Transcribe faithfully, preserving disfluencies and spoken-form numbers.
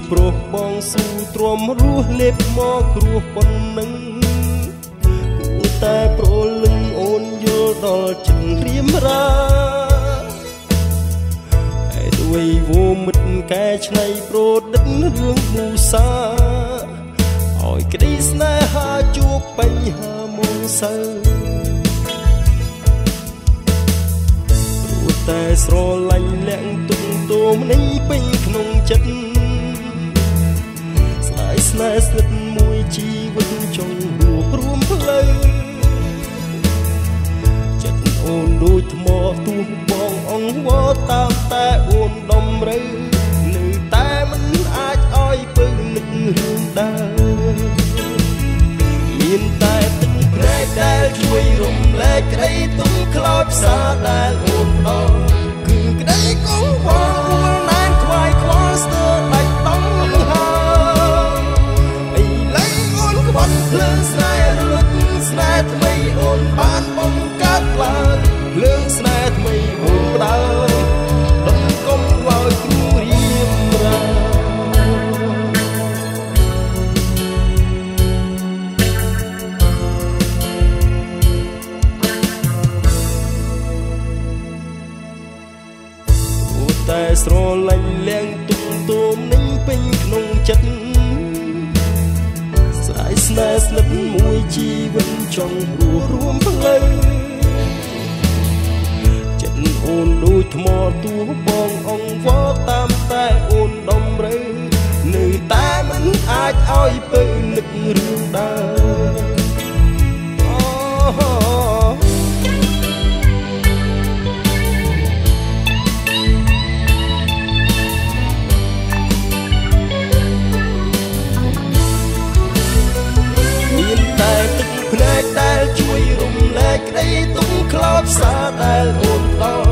ព្រោះបងស៊ូទ្រាំរស់លេបមកគ្រោះប៉ុណ្ណឹងគួរតែប្រលឹងអូនយល់ដល់ចិត្តរៀមរាឯដូចវោមិត្តកែច្នៃប្រឌិតរឿងមូសាឲ្យក្តីស្នេហាជួបបញ្ហាមុនសៅព្រោះតែស្រឡាញ់លាក់ទុំទោមនេះពេញក្នុងចិត្តស្នេហ៍ស្នេហ៍ស្និទ្ធមួយជីវិតចង់រួបរួមផ្លូវចិត្តអូនដូចថ្មទោះបងអង្វរតាមតែអូនដំរូវនៅតែមិនអាចឲ្យពឹងនឹករឿងដើរមានតែទឹកភ្នែកដែលជួយរំលែកក្តីទុំខ្លោចផ្សាដែលអូនដល់គឺក្តីកង្វល់ណែនខ្វាយខ្វល់ស្ទើរដាច់តង់ហើយឥឡូវអូនក្បត់ភ្លើងស្នេហ៍រត់ស្នេហ៍ថ្មីអូនបានបង្កើតឡើងភ្លើងស្នេហ៍ថ្មីអូនផ្ដើដំកុំឲ្យគ្រូរៀមរាតែស្រឡាញ់លៀងទុំទោមនឹងពេញក្នុងចិត្តស្រាយស្នេហ៍ស្និទ្ធមួយជីវិតចង់រួបរួមផ្លូវចិត្តអូនដូចថ្មទោះបងអង្វរតាមតែអូនដំរូវនៅតែមិនអាចឲ្យពើនឹករឿងដើរភ្នែកដែលជួយរំលែកក្តីទុំខ្លោចផ្សាដែលអូនដល់